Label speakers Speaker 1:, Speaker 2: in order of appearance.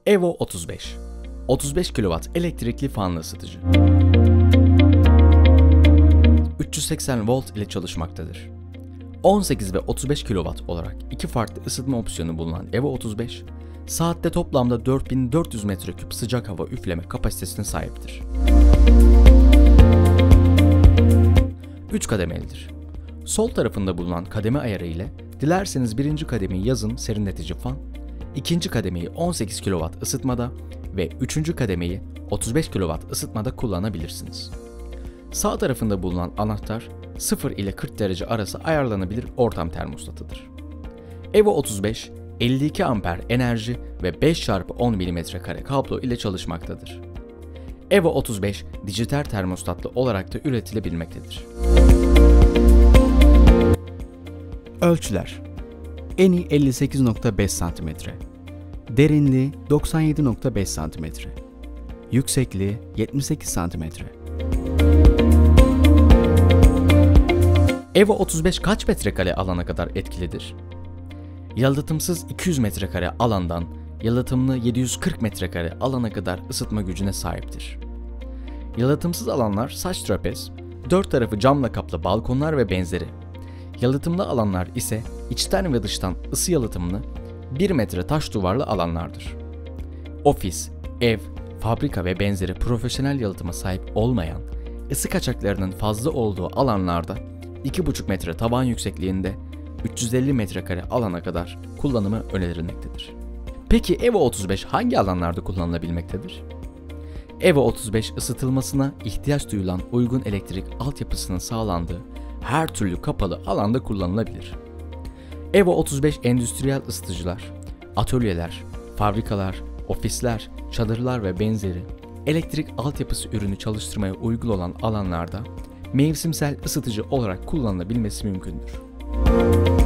Speaker 1: Evo 35 35 kW elektrikli fanlı ısıtıcı. 380 volt ile çalışmaktadır. 18 ve 35 kW olarak iki farklı ısıtma opsiyonu bulunan Evo 35, saatte toplamda 4400 metreküp sıcak hava üfleme kapasitesine sahiptir. 3 kademelidir. Sol tarafında bulunan kademe ayarı ile dilerseniz birinci kademeyi yazın serinletici fan, ikinci kademeyi 18 kW ısıtmada ve üçüncü kademeyi 35 kW ısıtmada kullanabilirsiniz. Sağ tarafında bulunan anahtar 0 ile 40 derece arası ayarlanabilir ortam termostatıdır. Evo 35 52 amper enerji ve 5x10 mm kablo ile çalışmaktadır. Evo 35 dijital termostatlı olarak da üretilebilmektedir.
Speaker 2: Ölçüler: eni 58.5 cm, derinliği 97.5 cm, yüksekliği 78 cm.
Speaker 1: Evo 35 kaç metrekare alana kadar etkilidir? Yalıtımsız 200 metrekare alandan yalıtımlı 740 metrekare alana kadar ısıtma gücüne sahiptir. Yalıtımsız alanlar saç trapez, dört tarafı camla kaplı balkonlar ve benzeri. Yalıtımlı alanlar ise içten ve dıştan ısı yalıtımlı 1 metre taş duvarlı alanlardır. Ofis, ev, fabrika ve benzeri profesyonel yalıtıma sahip olmayan, ısı kaçaklarının fazla olduğu alanlarda 2,5 metre tavan yüksekliğinde 350 metrekare alana kadar kullanımı önerilmektedir. Peki Evo 35 hangi alanlarda kullanılabilmektedir? Evo 35 ısıtılmasına ihtiyaç duyulan uygun elektrik altyapısının sağlandığı her türlü kapalı alanda kullanılabilir. Evo 35 endüstriyel ısıtıcılar, atölyeler, fabrikalar, ofisler, çadırlar ve benzeri elektrik altyapısı ürünü çalıştırmaya uygun olan alanlarda mevsimsel ısıtıcı olarak kullanılabilmesi mümkündür.